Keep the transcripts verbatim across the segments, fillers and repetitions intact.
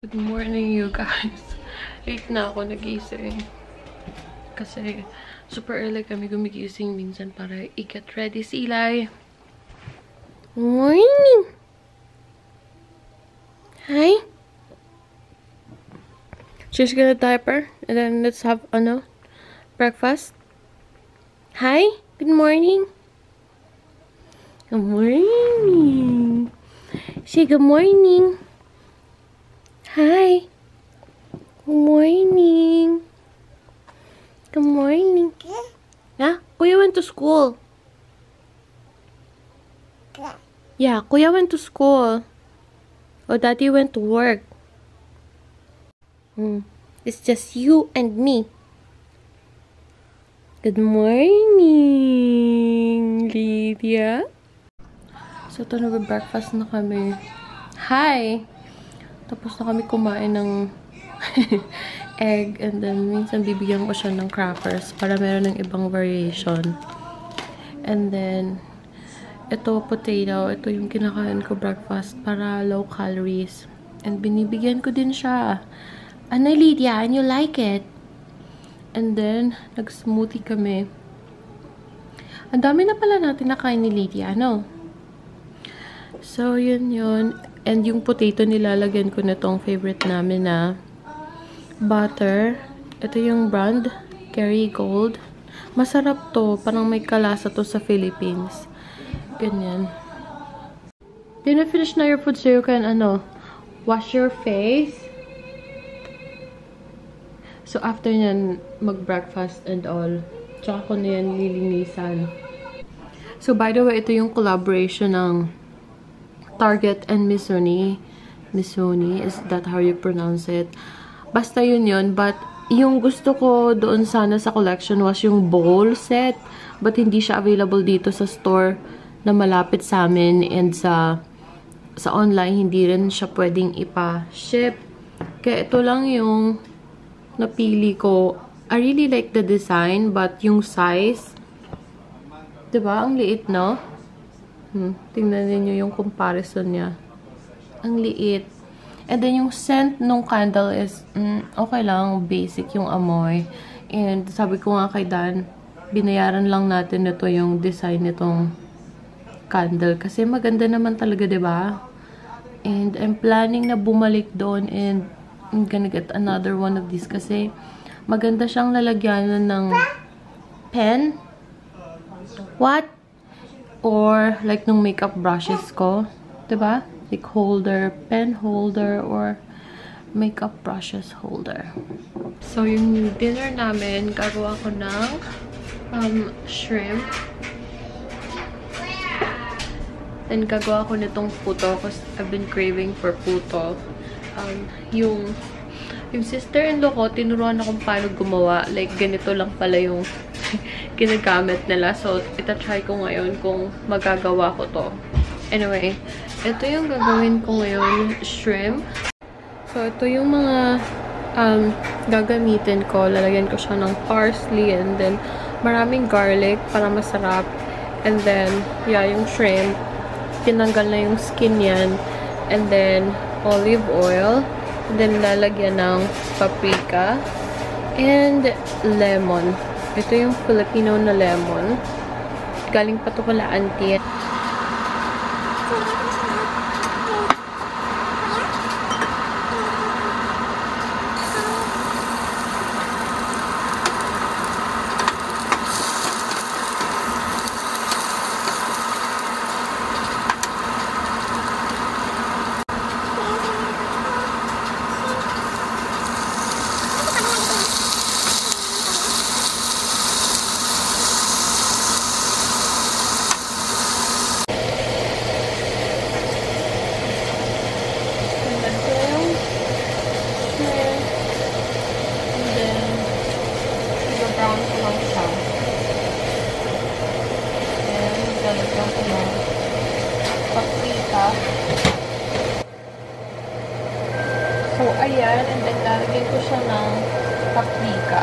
Good morning, you guys. Late na ako nagising. Kasi super early kami gumigising minsan para i-get ready si Eli. Morning! Hi! She's gonna diaper and then let's have, ano, breakfast. Hi! Good morning! Good morning! Say good morning! Hi! Good morning! Good morning! Yeah? Kuya went to school. Yeah, Kuya went to school. Oh, Daddy went to work. Hmm. It's just you and me. Good morning, Lydia. So, ito nag-breakfast na kami. Hi! Tapos na kami kumain ng egg and then minsan bibigyan ko siya ng crackers para meron ng ibang variation. And then, ito potato. Ito yung kinakain ko breakfast para low calories. And binibigyan ko din siya. Ano, Lydia? And you like it? And then, nag-smoothie kami. Ang dami na pala natin nakain ni Lydia, ano? So, yun yun. And yung potato, nilalagyan ko na tong favorite namin na butter. Ito yung brand, Kerrygold. Masarap to. Parang may kalasa to sa Philippines. Ganyan. Then, na-finish na your food so you can, ano, wash your face. So, after nyan, mag-breakfast and all. Tsaka ko na yan lilinisan. So, by the way, ito yung collaboration ng Target and Missoni. Missoni, is that how you pronounce it? Basta yun yun. But, yung gusto ko doon sana sa collection was yung bowl set. But, hindi siya available dito sa store na malapit sa amin. And sa, sa online, hindi rin siya pwedeng ipa-ship. Kaya ito lang yung napili ko. I really like the design, but yung size, diba? Ang liit, no? Hmm, tingnan niyo yung comparison niya. Ang liit. And then, yung scent nung candle is, mm, okay lang, basic yung amoy. And sabi ko nga kay Dan, binayaran lang natin ito yung design nitong candle. Kasi maganda naman talaga, diba? And I'm planning na bumalik doon and I'm gonna get another one of these kasi maganda siyang lalagyanan ng pen. What? Or like nung makeup brushes ko. Diba? Like holder, pen holder, or makeup brushes holder. So, yung dinner namin, gagawa ko ng um, shrimp. Then, gagawa ko nitong puto because I've been craving for puto. Um, yung yung sister-in-law ko, tinuruan akong paano gumawa. Like, ganito lang pala yung ginagamit nila. So, ita-try ko ngayon kung magagawa ko to. Anyway, ito yung gagawin ko ngayon, shrimp. So, ito yung mga um, gagamitin ko. Lalagyan ko siya ng parsley and then maraming garlic para masarap. And then, yeah, yung shrimp. Tinanggal na yung skin yan. And then, olive oil. And then, lalagyan ng paprika. And lemon. Ito yung Filipino na lemon. Galing pa to kala auntie. So, ayan. And then, lalagyan ko siya ng paprika.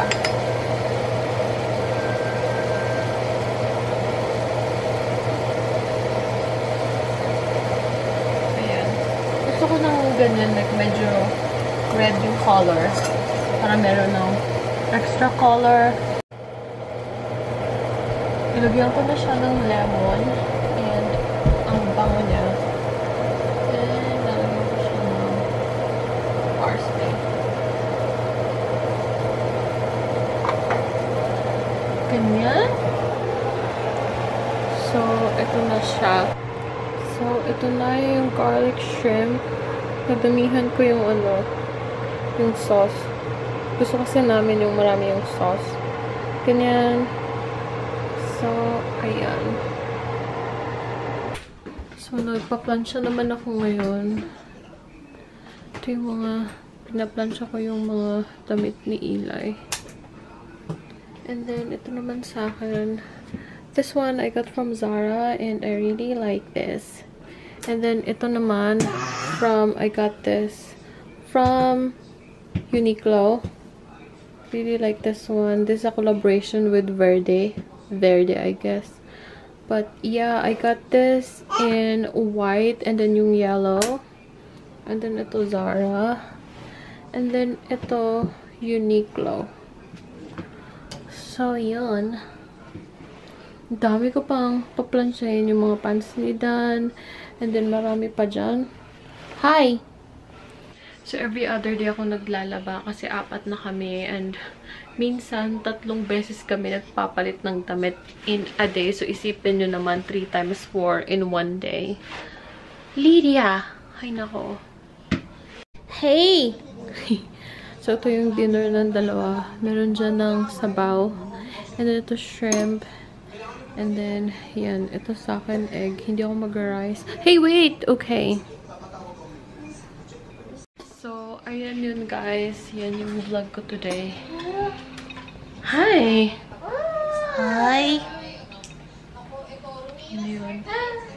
Ayan. Gusto ko ng ganyan, like, medyo red yung color. Para meron ng extra color. Ilagyan ko na siya ng lemon. And ang bango niya. And lalagyan ko siya ng parsley. Ganyan. So, ito na siya. So, ito na yung garlic shrimp. Nadamihan ko yung ano, yung sauce. Gusto kasi namin yung marami yung sauce. Ganyan. So, ayan. So, nagpa-plancha naman ako ngayon. Ito yung mga, pinaplancha ko yung mga damit ni Eli. And then, ito naman sa akin. This one I got from Zara and I really like this. And then ito naman from I got this from Uniqlo. Really like this one. This is a collaboration with Verde. Verde, I guess. But yeah, I got this in white and then yung yellow. And then ito Zara. And then ito Uniqlo. So yun. Dami ko pang paplansyahin yung mga pants ni Dan. And then, marami pa dyan. Hi! So, every other day ako naglalaba kasi apat na kami. And, minsan, tatlong beses kami nagpapalit ng damit in a day. So, isipin nyo naman, three times four in one day. Lydia! Ay, nako. Hey! So, ito yung dinner ng dalawa. Meron dyan ng sabaw. And then, ito shrimp. And then, yan. Ito sa akin, egg. Hindi ako mag-rice. Hey, wait! Okay. So, ayan yun, guys. Yan yung vlog ko today. Hi! Hi! Yun yun.